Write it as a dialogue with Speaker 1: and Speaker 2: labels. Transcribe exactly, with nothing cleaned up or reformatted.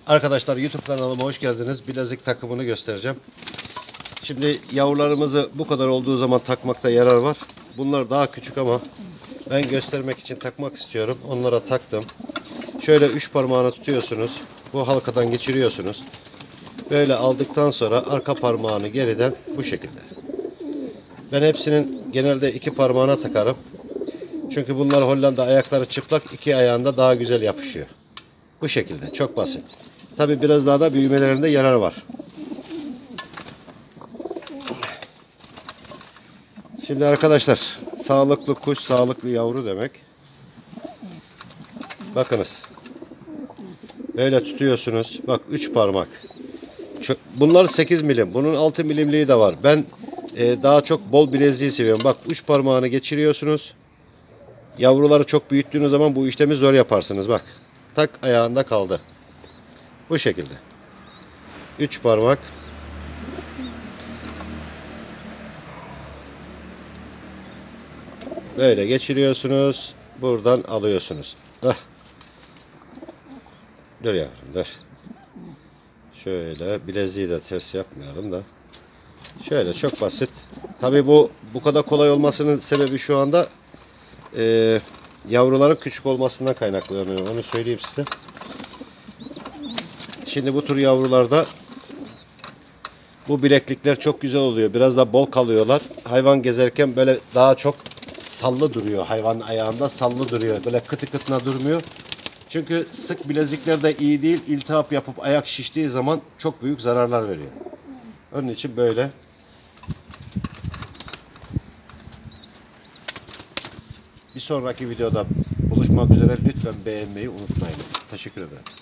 Speaker 1: Arkadaşlar YouTube kanalıma hoş geldiniz. Bilezik takımını göstereceğim. Şimdi yavrularımızı bu kadar olduğu zaman takmakta yarar var. Bunlar daha küçük ama ben göstermek için takmak istiyorum. Onlara taktım. Şöyle üç parmağını tutuyorsunuz. Bu halkadan geçiriyorsunuz. Böyle aldıktan sonra arka parmağını geriden bu şekilde. Ben hepsinin genelde iki parmağına takarım. Çünkü bunlar Hollanda ayakları çıplak, iki ayağında daha güzel yapışıyor. Bu şekilde, çok basit. Tabi biraz daha da büyümelerinde yarar var. Şimdi arkadaşlar, sağlıklı kuş, sağlıklı yavru demek. Bakınız. Böyle tutuyorsunuz. Bak üç parmak. Bunlar sekiz milim. Bunun altı milimliği de var. Ben e, daha çok bol bileziği seviyorum. Bak üç parmağını geçiriyorsunuz. Yavruları çok büyüttüğünüz zaman bu işlemi zor yaparsınız. Bak. Tak ayağında kaldı. Bu şekilde. üç parmak. Böyle geçiriyorsunuz. Buradan alıyorsunuz. Hah. Dur yavrum dur. Şöyle bileziği de ters yapmayalım da. Şöyle çok basit. Tabii bu bu kadar kolay olmasının sebebi şu anda e, yavruların küçük olmasından kaynaklanıyor. Onu söyleyeyim size. Şimdi bu tür yavrularda bu bileklikler çok güzel oluyor. Biraz da bol kalıyorlar. Hayvan gezerken böyle daha çok sallı duruyor. Hayvanın ayağında sallı duruyor. Böyle kıtı kıtına durmuyor. Çünkü sık bilezikler de iyi değil. İltihap yapıp ayak şiştiği zaman çok büyük zararlar veriyor. Onun için böyle. Bir sonraki videoda buluşmak üzere. Lütfen beğenmeyi unutmayınız. Teşekkür ederim.